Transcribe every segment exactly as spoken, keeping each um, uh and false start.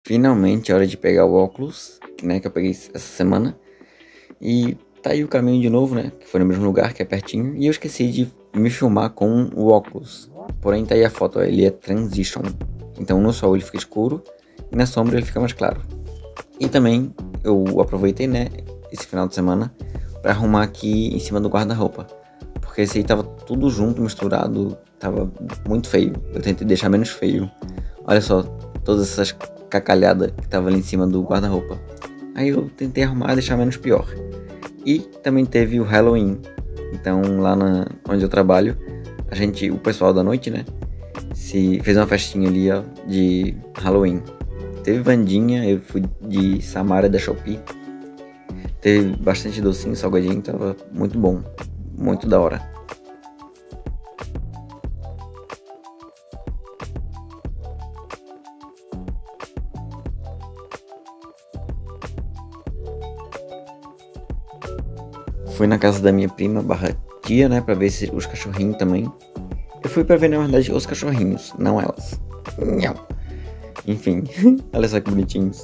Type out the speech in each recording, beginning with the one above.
Finalmente é hora de pegar o óculos, né, que eu peguei essa semana. E tá aí o caminho de novo, né, que foi no mesmo lugar, que é pertinho. E eu esqueci de me filmar com o óculos. Porém tá aí a foto, ó, ele é transition. Então no sol ele fica escuro e na sombra ele fica mais claro. E também eu aproveitei, né, esse final de semana pra arrumar aqui em cima do guarda-roupa. Porque esse aí tava tudo junto, misturado, tava muito feio. Eu tentei deixar menos feio. Olha só, todas essas cacalhadas que tava ali em cima do guarda-roupa. Aí eu tentei arrumar, deixar menos pior. E também teve o Halloween. Então lá na, onde eu trabalho, a gente, o pessoal da noite, né, se fez uma festinha ali, ó, de Halloween. Teve Vandinha, eu fui de Samara da Shopee. Teve bastante docinho, salgadinho, tava muito bom. Muito da hora. Fui na casa da minha prima, barra tia, né, pra ver se os cachorrinhos também. Eu fui pra ver, na verdade, os cachorrinhos, não elas. Nhau. Enfim, olha só que bonitinhos.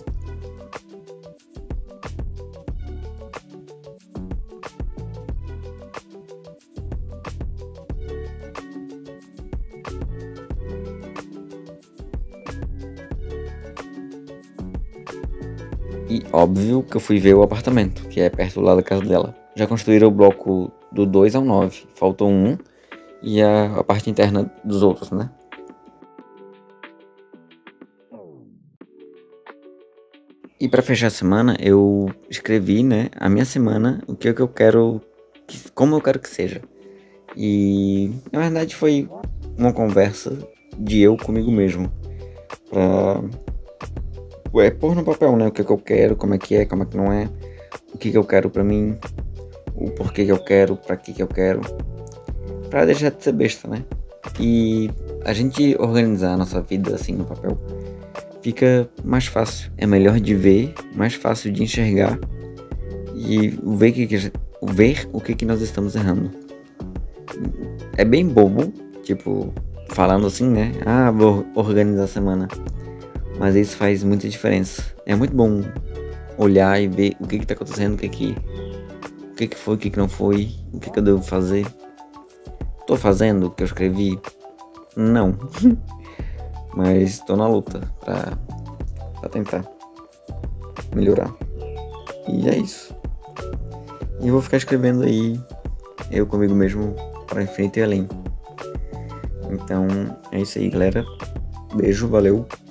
E óbvio que eu fui ver o apartamento, que é perto lá da casa dela. Já construíram o bloco do dois ao nove, faltou um e a, a parte interna dos outros, né? E pra fechar a semana, eu escrevi, né, a minha semana, o que é que eu quero, que- como eu quero que seja. E na verdade foi uma conversa de eu comigo mesmo, pra é, pôr no papel, né, o que é que eu quero, como é que é, como é que não é, o que que eu quero pra mim, o porquê que eu quero, pra que que eu quero, pra deixar de ser besta, né? E a gente organizar a nossa vida assim no papel fica mais fácil, é melhor de ver, mais fácil de enxergar e ver, que, que a gente- ver o que, que nós estamos errando. É bem bobo, tipo, falando assim, né? Ah, vou organizar a semana. Mas isso faz muita diferença. É muito bom olhar e ver o que, que tá acontecendo, o que que, o que, que foi, o que, que não foi, o que, que eu devo fazer. Tô fazendo o que eu escrevi? Não. Mas tô na luta pra, pra tentar melhorar. E é isso. E eu vou ficar escrevendo aí, eu comigo mesmo, para infinito e além. Então é isso aí, galera. Beijo, valeu.